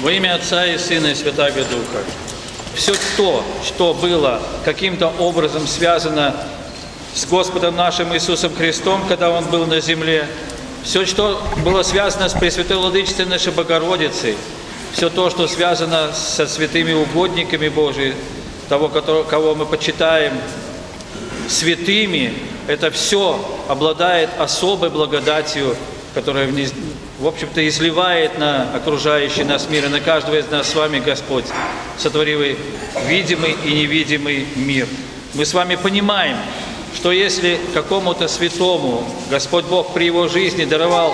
Во имя Отца и Сына и Святаго Духа. Все то, что было каким-то образом связано с Господом нашим Иисусом Христом, когда Он был на земле, все, что было связано с Пресвятой Владычицей нашей Богородицей, все то, что связано со святыми угодниками Божьими, того, кого мы почитаем святыми, это все обладает особой благодатью, которая, в общем-то, изливает на окружающий нас мир, и на каждого из нас с вами Господь, сотворил видимый и невидимый мир. Мы с вами понимаем, что если какому-то святому Господь Бог при его жизни даровал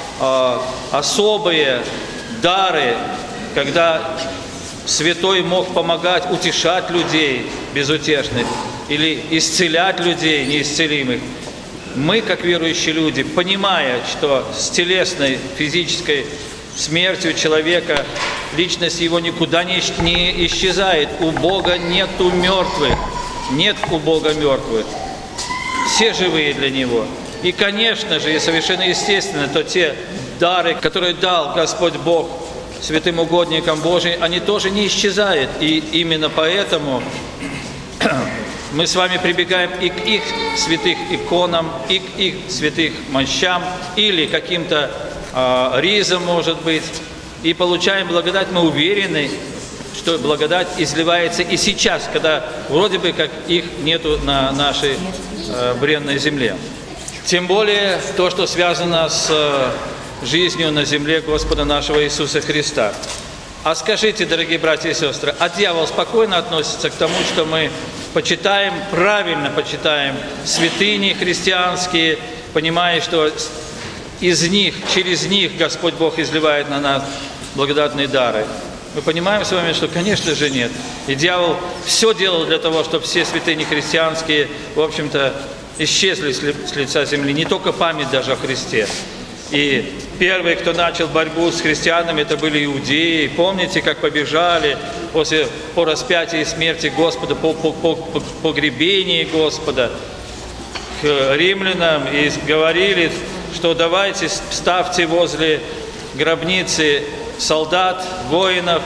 особые дары, когда святой мог помогать утешать людей безутешных или исцелять людей неисцелимых, мы, как верующие люди, понимая, что с телесной, физической смертью человека личность его никуда не исчезает. У Бога нету мертвых. Нет у Бога мертвых. Все живые для Него. И, конечно же, и совершенно естественно, то те дары, которые дал Господь Бог святым угодникам Божьим, они тоже не исчезают. И именно поэтому мы с вами прибегаем и к их святых иконам, и к их святых мощам, или каким-то ризам, может быть, и получаем благодать. Мы уверены, что благодать изливается и сейчас, когда вроде бы как их нету на нашей бренной земле. Тем более то, что связано с жизнью на земле Господа нашего Иисуса Христа. А скажите, дорогие братья и сестры, а дьявол спокойно относится к тому, что мы почитаем, правильно почитаем святыни христианские, понимая, что из них, через них Господь Бог изливает на нас благодатные дары? Мы понимаем с вами, что, конечно же, нет. И дьявол все делал для того, чтобы все святыни христианские, в общем-то, исчезли с лица земли. Не только память даже о Христе. И первые, кто начал борьбу с христианами, это были иудеи. Помните, как побежали по распятии и смерти Господа, по погребении Господа к римлянам и говорили, что давайте ставьте возле гробницы солдат, воинов,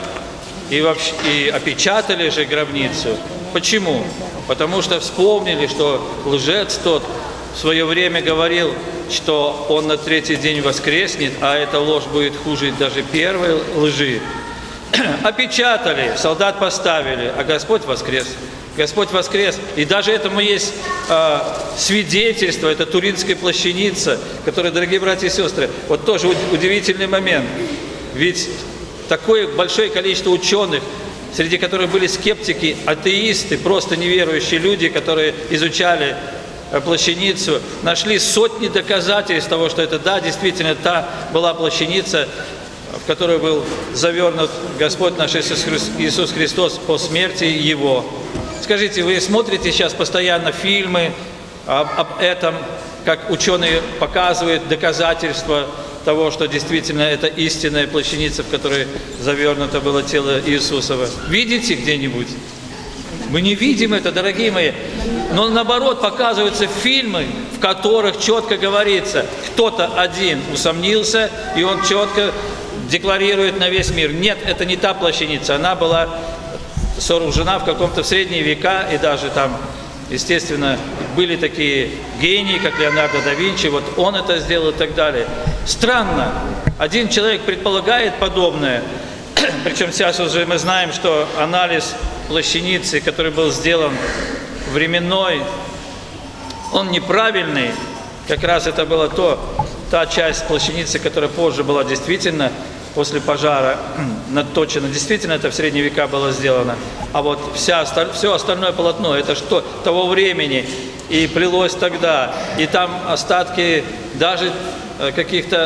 и опечатали же гробницу. Почему? Потому что вспомнили, что лжец тот в свое время говорил, что он на третий день воскреснет, а эта ложь будет хуже даже первой лжи. Опечатали, солдат поставили, а Господь воскрес. Господь воскрес. И даже этому есть свидетельство, это Туринская плащаница, которая, дорогие братья и сестры, вот тоже удивительный момент. Ведь такое большое количество ученых, среди которых были скептики, атеисты, просто неверующие люди, которые изучали плащаницу, нашли сотни доказательств того, что это, да, действительно, та была плащаница, в которую был завернут Господь наш Иисус Христос по смерти Его. Скажите, вы смотрите сейчас постоянно фильмы об этом, как ученые показывают доказательства того, что действительно это истинная плащаница, в которой завернуто было тело Иисусова. Видите где-нибудь? Мы не видим это, дорогие мои. Но наоборот, показываются фильмы, в которых четко говорится, кто-то один усомнился, и он четко декларирует на весь мир: нет, это не та плащаница, она была сооружена в каком-то в средние века, и даже там, естественно, были такие гении, как Леонардо да Винчи, вот он это сделал и так далее. Странно, один человек предполагает подобное, причем сейчас уже мы знаем, что анализ плащаницы, который был сделан временной, он неправильный. Как раз это была та часть плащаницы, которая позже была действительно после пожара наточена. Действительно, это в средние века было сделано. А вот все остальное полотно, это что того времени, и плелось тогда. И там остатки даже каких-то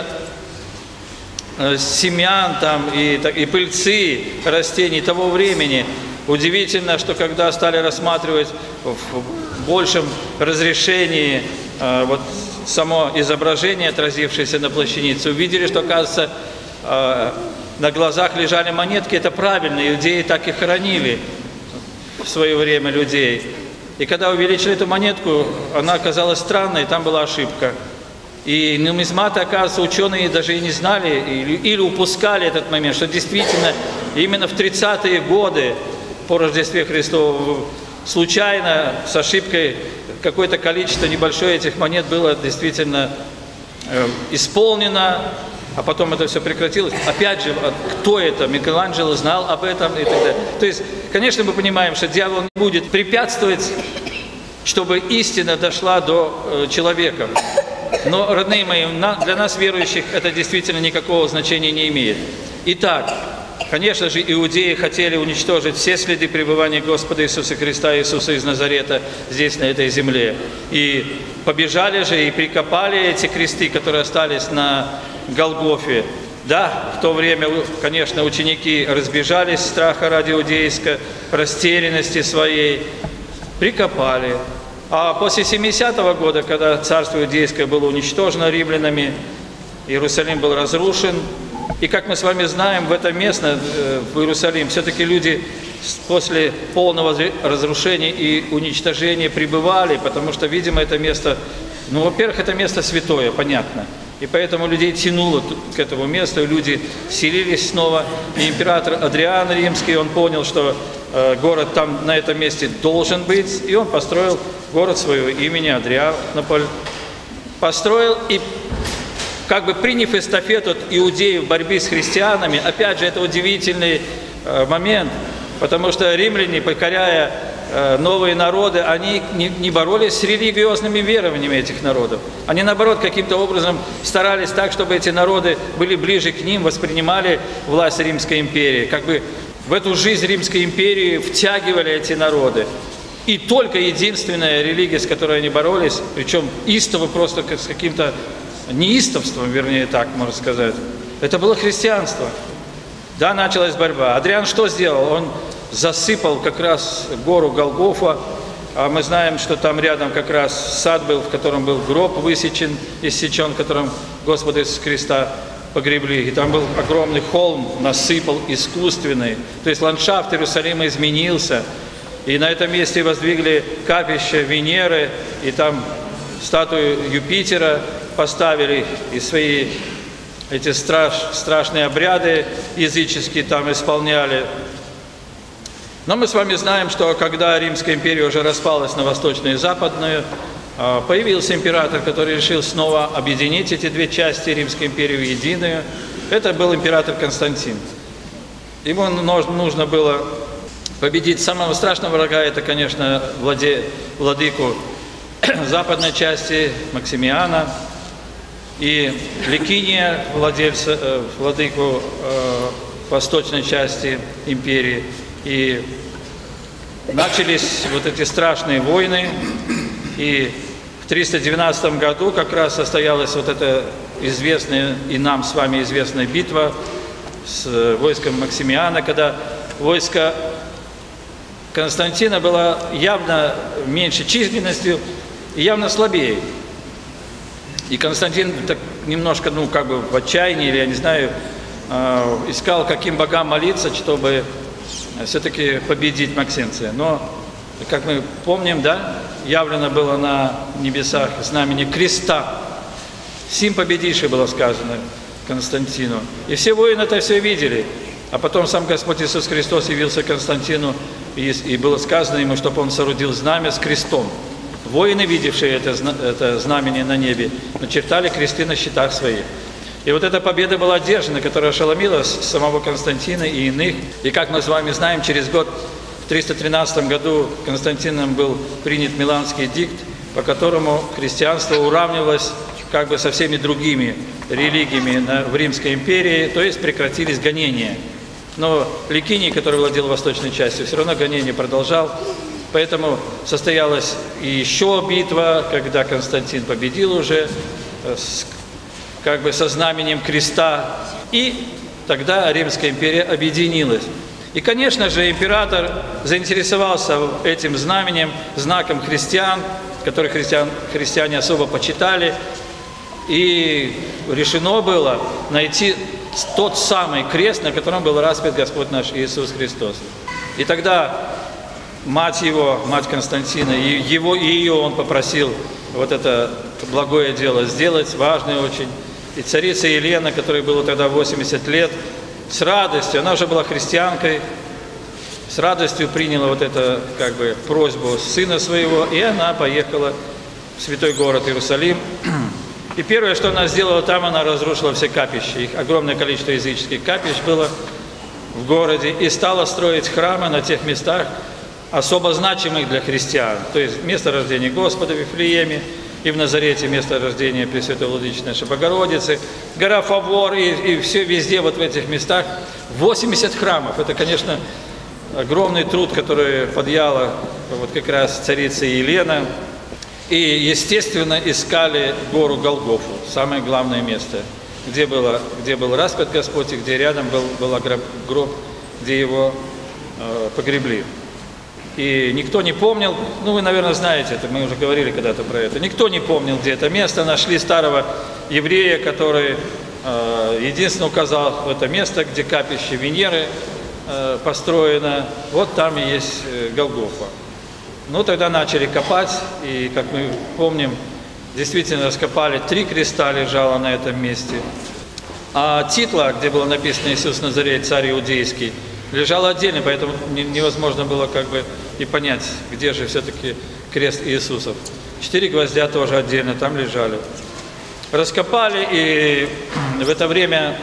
семян там, и пыльцы растений того времени. Удивительно, что когда стали рассматривать в большем разрешении вот само изображение, отразившееся на плащанице, увидели, что, оказывается, на глазах лежали монетки. Это правильно, иудеи так и хоронили в свое время людей. И когда увеличили эту монетку, она оказалась странной, там была ошибка. И нумизматы, оказывается, ученые даже и не знали или упускали этот момент, что действительно именно в 30-е годы по Рождестве Христову случайно, с ошибкой, какое-то количество небольшое этих монет было действительно исполнено, а потом это все прекратилось. Опять же, кто это? Микеланджело знал об этом и так далее. То есть, конечно, мы понимаем, что дьявол не будет препятствовать, чтобы истина дошла до человека. Но, родные мои, для нас, верующих, это действительно никакого значения не имеет. Итак, конечно же, иудеи хотели уничтожить все следы пребывания Господа Иисуса Христа, Иисуса из Назарета здесь, на этой земле. И побежали же и прикопали эти кресты, которые остались на Голгофе. Да, в то время, конечно, ученики разбежались страха ради иудейской растерянности своей, прикопали. А после 70-го года, когда царство иудейское было уничтожено римлянами, Иерусалим был разрушен, и, как мы с вами знаем, в это место, в Иерусалим, все-таки люди после полного разрушения и уничтожения пребывали, потому что, видимо, это место, ну, во-первых, это место святое, понятно. И поэтому людей тянуло к этому месту, и люди селились снова. И император Адриан Римский, он понял, что город там на этом месте должен быть, и он построил город своего имени, Адрианополь. Построил и, как бы приняв эстафету от иудеев в борьбе с христианами, опять же, это удивительный момент, потому что римляне, покоряя новые народы, они не боролись с религиозными верованиями этих народов. Они, наоборот, каким-то образом старались так, чтобы эти народы были ближе к ним, воспринимали власть Римской империи, как бы в эту жизнь Римской империи втягивали эти народы. И только единственная религия, с которой они боролись, причем истово, просто с каким-то неистовством, вернее так можно сказать, это было христианство. Да, началась борьба. Адриан что сделал? Он засыпал как раз гору Голгофа, а мы знаем, что там рядом как раз сад был, в котором был гроб иссечен, в котором Господа Иисуса Христа погребли. И там был огромный холм, насыпал искусственный. То есть ландшафт Иерусалима изменился. И на этом месте воздвигли капище Венеры, и там статую Юпитера поставили, и свои эти страшные обряды языческие там исполняли. Но мы с вами знаем, что когда Римская империя уже распалась на восточную и западную, появился император, который решил снова объединить эти две части Римской империи в единую. Это был император Константин. Ему нужно было победить самого страшного врага, это, конечно, владыку западной части Максимиана, и Ликиния, владыку восточной части империи. И начались вот эти страшные войны, и в 312 году как раз состоялась вот эта известная и нам с вами известная битва с войском Максимиана, когда войско Константина было явно меньше численностью и явно слабее. И Константин так немножко, ну, как бы в отчаянии, или я не знаю, искал, каким богам молиться, чтобы все-таки победить Максенция. Но, как мы помним, да, явлено было на небесах знамение креста. «Сим победивший» было сказано Константину. И все воины это все видели. А потом сам Господь Иисус Христос явился Константину, и было сказано ему, чтобы он соорудил знамя с крестом. Воины, видевшие это знамение на небе, начертали кресты на щитах своих. И вот эта победа была одержана, которая ошеломила самого Константина и иных. И как мы с вами знаем, через год, в 313 году, Константином был принят Миланский эдикт, по которому христианство уравнивалось как бы со всеми другими религиями в Римской империи, то есть прекратились гонения. Но Ликиний, который владел восточной частью, все равно гонение продолжал. Поэтому состоялась и еще битва, когда Константин победил уже как бы со знаменем креста. И тогда Римская империя объединилась. И, конечно же, император заинтересовался этим знаменем, знаком христиан, который христиане особо почитали. И решено было найти тот самый крест, на котором был распят Господь наш Иисус Христос. И тогда мать его, мать Константина, ее он попросил вот это благое дело сделать, важное очень. И царица Елена, которой было тогда 80 лет, с радостью, она уже была христианкой, с радостью приняла вот эту просьбу сына своего, и она поехала в святой город Иерусалим. И первое, что она сделала там, она разрушила все капища. Их огромное количество языческих капищ было в городе, и стала строить храмы на тех местах, особо значимых для христиан. То есть место рождения Господа в Вифлееме, и в Назарете место рождения Пресвятой Владычицы нашей Богородицы, гора Фавор, и все везде вот в этих местах 80 храмов. Это, конечно, огромный труд, который подъяла вот как раз царица Елена. И, естественно, искали гору Голгофу, самое главное место, где был распят Господь, и где рядом был гроб, где его погребли. И никто не помнил, вы, наверное, знаете это, мы уже говорили когда-то про это, никто не помнил, где это место. Нашли старого еврея, который единственно указал в это место, где капище Венеры построено. Вот там и есть Голгофа. Тогда начали копать, и, как мы помним, действительно раскопали 3 креста лежало на этом месте. А титла, где было написано «Иисус Назарей, царь иудейский», лежала отдельно, поэтому невозможно было и понять, где же все-таки крест Иисусов. 4 гвоздя тоже отдельно там лежали. Раскопали, и в это время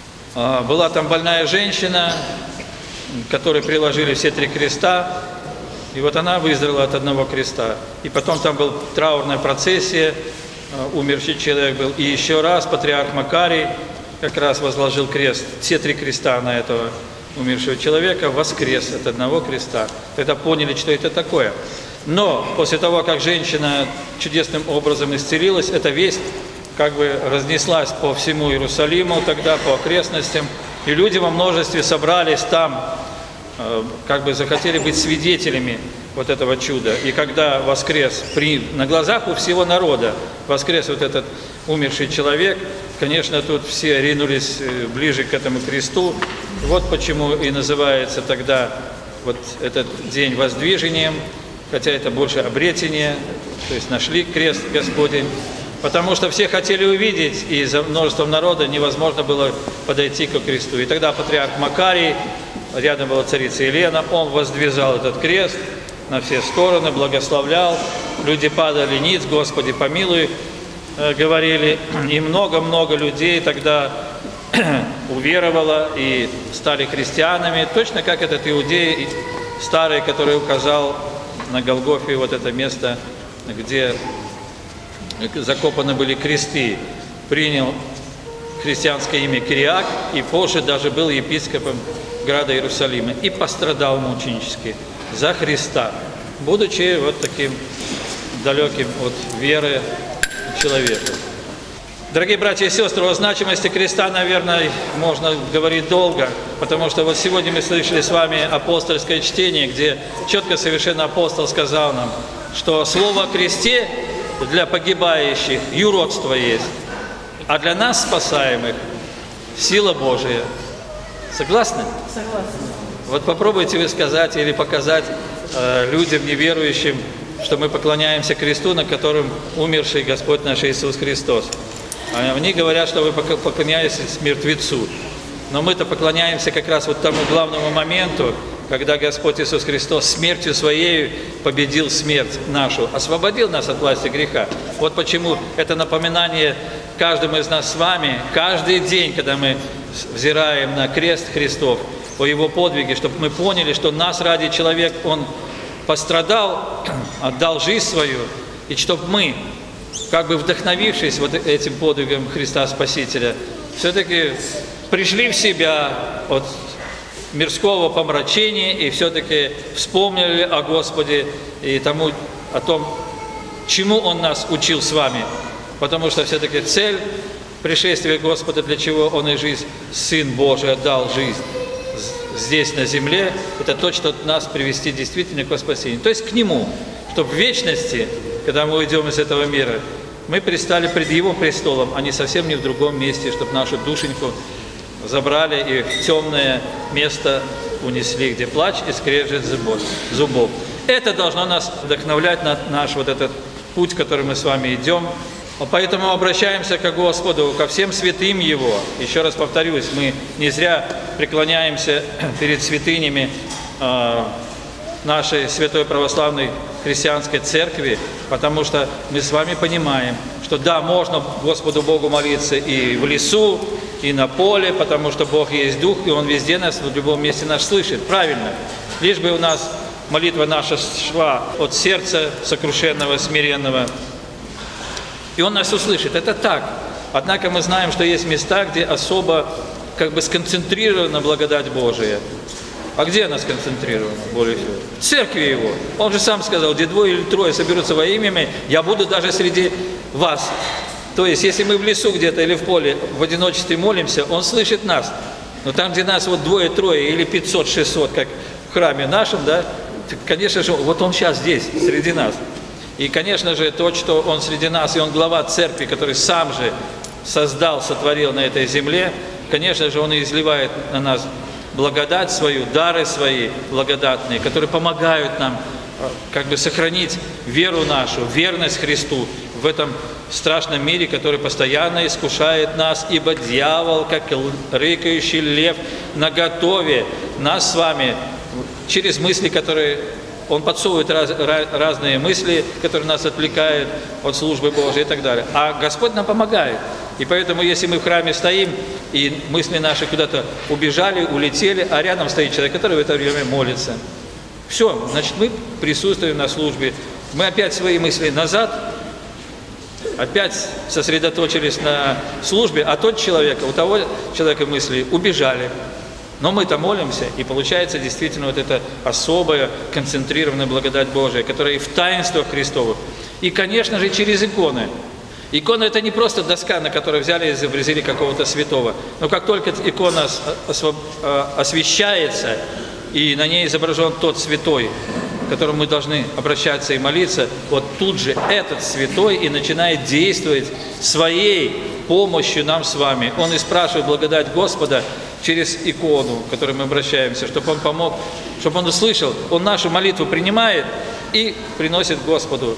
была там больная женщина, которой приложили все 3 креста, и вот она выздоровела от одного креста. И потом там была траурная процессия, умерший человек был. И еще раз патриарх Макарий как раз возложил крест, все 3 креста на этого умершего человека, воскрес от одного креста. Тогда поняли, что это такое. Но после того, как женщина чудесным образом исцелилась, эта весть разнеслась по всему Иерусалиму, тогда по окрестностям, и люди во множестве собрались там, захотели быть свидетелями вот этого чуда. И когда воскрес, на глазах у всего народа воскрес вот этот умерший человек, конечно, тут все ринулись ближе к этому кресту. Вот почему и называется тогда вот этот день воздвижением, хотя это больше обретение, то есть нашли крест Господень, потому что все хотели увидеть, и за множеством народа невозможно было подойти к кресту. И тогда патриарх Макарий, рядом была царица Елена, он воздвигал этот крест на все стороны, благословлял, люди падали ниц, Господи помилуй, говорили, и много-много людей тогда уверовало и стали христианами, точно как этот иудей старый, который указал на Голгофе вот это место, где закопаны были кресты, принял христианское имя Кириак, и позже даже был епископом града Иерусалима, и пострадал мученически за Христа, будучи вот таким далеким от веры человеком. Дорогие братья и сестры, о значимости креста, наверное, можно говорить долго, потому что вот сегодня мы слышали с вами апостольское чтение, где четко совершенно апостол сказал нам, что слово о кресте для погибающих юродство есть, а для нас, спасаемых, сила Божия. Согласны? Согласна. Вот попробуйте вы сказать или показать людям неверующим, что мы поклоняемся кресту, на котором умерший Господь наш Иисус Христос. Они говорят, что вы поклоняетесь мертвецу. Но мы-то поклоняемся как раз вот тому главному моменту, когда Господь Иисус Христос смертью Своей победил смерть нашу, освободил нас от власти греха. Вот почему это напоминание каждому из нас с вами, каждый день, когда мы взираем на крест Христов, о Его подвиге, чтобы мы поняли, что нас ради человек, Он пострадал, отдал жизнь свою, и чтобы мы, вдохновившись вот этим подвигом Христа Спасителя, все-таки пришли в себя от мирского помрачения и все-таки вспомнили о Господе и о том, чему Он нас учил с вами. Потому что все-таки цель пришествия Господа, для чего Он и жизнь, Сын Божий отдал жизнь здесь, на земле, это то, что нас привести действительно к спасению. То есть к Нему, чтобы в вечности, когда мы уйдем из этого мира, мы предстали пред Его престолом, а не совсем не в другом месте, чтобы нашу душеньку забрали и в темное место унесли, где плач и скрежет зубов. Это должно нас вдохновлять на наш вот этот путь, который мы с вами идем, Поэтому обращаемся к Господу, ко всем святым Его. Еще раз повторюсь, мы не зря преклоняемся перед святынями нашей Святой Православной Христианской Церкви, потому что мы с вами понимаем, что да, можно Господу Богу молиться и в лесу, и на поле, потому что Бог есть Дух, и Он везде нас, в любом месте нас слышит. Правильно. Лишь бы у нас молитва наша шла от сердца сокрушенного, смиренного, и Он нас услышит. Это так. Однако мы знаем, что есть места, где особо сконцентрирована благодать Божия. А где она сконцентрирована более всего? В церкви Его. Он же сам сказал, где 2 или 3 соберутся во имя Мое, я буду даже среди вас. То есть, если мы в лесу где-то или в поле в одиночестве молимся, Он слышит нас. Но там, где нас 2-3 или 500-600, как в храме нашем, да, конечно же, вот Он сейчас здесь, среди нас. И, конечно же, то, что Он среди нас, и Он глава церкви, который сам же создал, сотворил на этой земле, конечно же, Он и изливает на нас благодать свою, дары свои благодатные, которые помогают нам сохранить веру нашу, верность Христу в этом страшном мире, который постоянно искушает нас, ибо дьявол, как рыкающий лев, наготове нас с вами через мысли, которые он подсовывает разные мысли, которые нас отвлекают от службы Божией и так далее. А Господь нам помогает. И поэтому, если мы в храме стоим, и мысли наши куда-то убежали, улетели, а рядом стоит человек, который в это время молится, все, значит, мы присутствуем на службе. Мы опять свои мысли назад, опять сосредоточились на службе, а тот человек, у того человека мысли убежали. Но мы-то молимся, и получается действительно вот эта особая, концентрированная благодать Божия, которая и в таинствах Христовых, и, конечно же, через иконы. Икона – это не просто доска, на которой взяли и изобразили какого-то святого. Но как только икона освящается, и на ней изображен тот святой, к которому мы должны обращаться и молиться, вот тут же этот святой и начинает действовать своей помощью нам с вами. Он и спрашивает благодать Господа через икону, к которой мы обращаемся, чтобы Он помог, чтобы Он услышал. Он нашу молитву принимает и приносит Господу.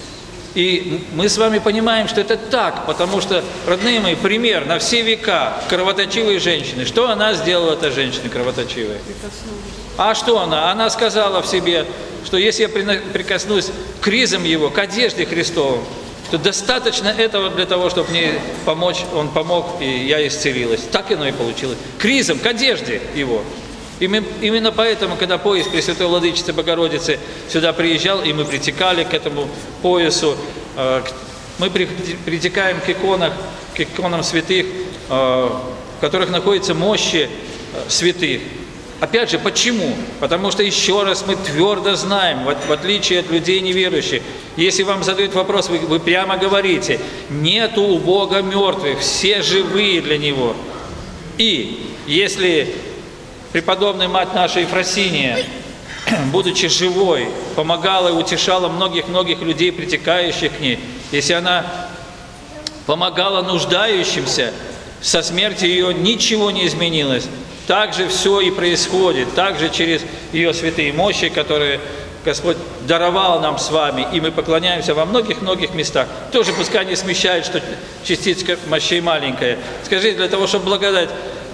И мы с вами понимаем, что это так, потому что, родные мои, пример на все века кровоточивой женщины. Что она сделала, эта женщина кровоточивая? А что она? Она сказала в себе, что если я прикоснусь к ризам Его, к одежде Христовой, то достаточно этого для того, чтобы мне помочь. Он помог, и я исцелилась. Так оно и получилось. К ризам, к одежде Его. Именно поэтому, когда поезд Пресвятой Владычицы Богородицы сюда приезжал, и мы притекали к этому поясу, мы притекаем к иконам святых, в которых находятся мощи святых. Опять же, почему? Потому что, еще раз, мы твердо знаем, в отличие от людей неверующих, если вам задают вопрос, вы прямо говорите, нету у Бога мертвых, все живые для Него. И если преподобная мать наша Ефросиния, будучи живой, помогала и утешала многих-многих людей, притекающих к ней, если она помогала нуждающимся, со смерти ее ничего не изменилось. Так же все и происходит, так же через ее святые мощи, которые Господь даровал нам с вами, и мы поклоняемся во многих-многих местах. Тоже пускай не смещает, что частичка мощей маленькая. Скажите, для того, чтобы благодать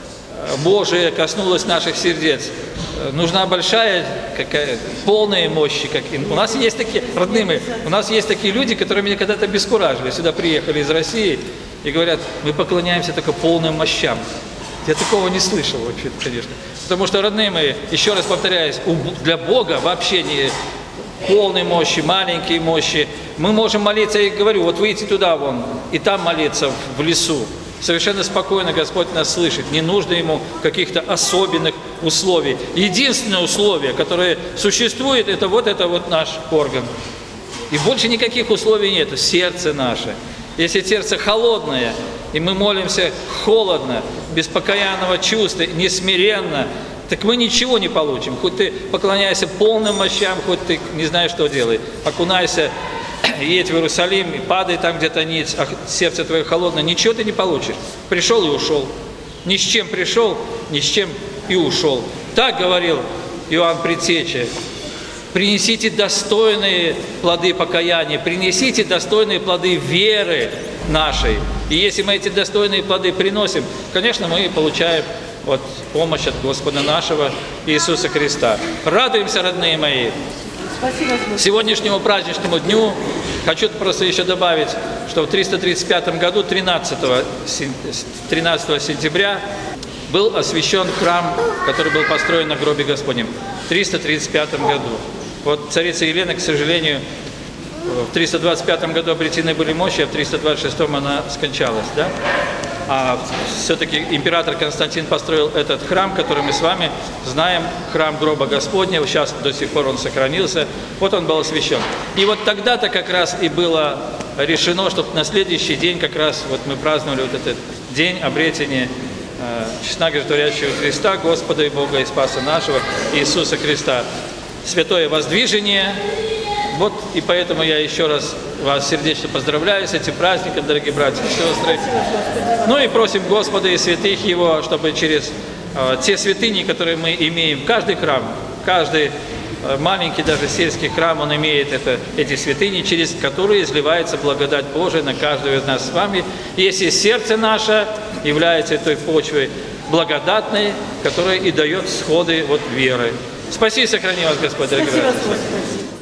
Божия коснулась наших сердец, нужна большая, полная мощь. У нас есть такие, родные мои, у нас есть такие люди, которые меня когда-то обескуражили, сюда приехали из России и говорят, мы поклоняемся только полным мощам. Я такого не слышал вообще-то, конечно. Потому что, родные мои, еще раз повторяюсь, для Бога вообще не полной мощи, маленькие мощи. Мы можем молиться, я говорю, вот выйти туда вон, и там молиться в лесу. Совершенно спокойно Господь нас слышит. Не нужно Ему каких-то особенных условий. Единственное условие, которое существует, это вот наш орган. И больше никаких условий нет. Сердце наше. Если сердце холодное, и мы молимся холодно, без покаянного чувства, несмиренно, так мы ничего не получим. Хоть ты поклоняйся полным мощам, хоть ты не знаешь, что делай. Окунайся, едь в Иерусалим, и падай там где-то ниц, а сердце твое холодное, ничего ты не получишь. Пришел и ушел. Ни с чем пришел, ни с чем и ушел. Так говорил Иоанн Предтеча. Принесите достойные плоды покаяния, принесите достойные плоды веры, нашей. И если мы эти достойные плоды приносим, конечно, мы получаем вот помощь от Господа нашего Иисуса Христа. Радуемся, родные мои. Сегодняшнему праздничному дню хочу просто еще добавить, что в 335 году, 13 сентября, был освящен храм, который был построен на гробе Господнем. В 335 году. Вот царица Елена, к сожалению, в 325 году обретены были мощи, а в 326 она скончалась. Да? А все-таки император Константин построил этот храм, который мы с вами знаем, храм гроба Господня. Сейчас до сих пор он сохранился. Вот он был освящен. И вот тогда-то как раз и было решено, чтобы на следующий день как раз вот мы праздновали вот этот день обретения честно говорящего Христа, Господа и Бога и Спаса нашего Иисуса Христа. Святое воздвижение. Вот и поэтому я еще раз вас сердечно поздравляю с этим праздником, дорогие братья и сестры. Ну и просим Господа и святых Его, чтобы через те святыни, которые мы имеем, каждый храм, каждый маленький даже сельский храм, он имеет эти святыни, через которые изливается благодать Божия на каждого из нас с вами. Если сердце наше является той почвой благодатной, которая и дает всходы вот веры. Спаси и сохрани вас, Господь, дорогие братья.